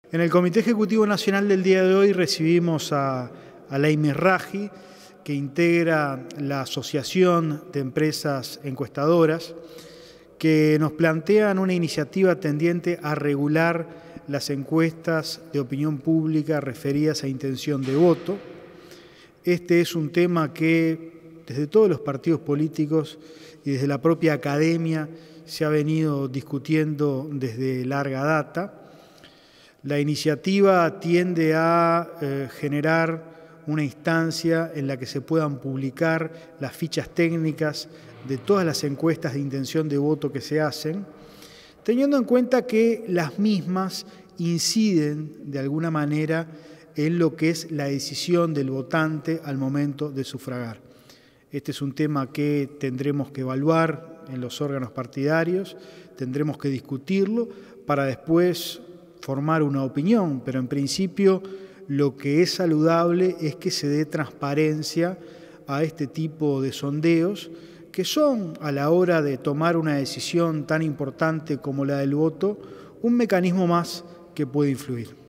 En el Comité Ejecutivo Nacional del día de hoy recibimos a Laimi Raggi, que integra la Asociación de Empresas Encuestadoras, que nos plantean una iniciativa tendiente a regular las encuestas de opinión pública referidas a intención de voto. Este es un tema que desde todos los partidos políticos y desde la propia academia se ha venido discutiendo desde larga data. La iniciativa tiende a generar una instancia en la que se puedan publicar las fichas técnicas de todas las encuestas de intención de voto que se hacen, teniendo en cuenta que las mismas inciden de alguna manera en lo que es la decisión del votante al momento de sufragar. Este es un tema que tendremos que evaluar en los órganos partidarios, tendremos que discutirlo para después formar una opinión, pero en principio lo que es saludable es que se dé transparencia a este tipo de sondeos que son, a la hora de tomar una decisión tan importante como la del voto, un mecanismo más que puede influir.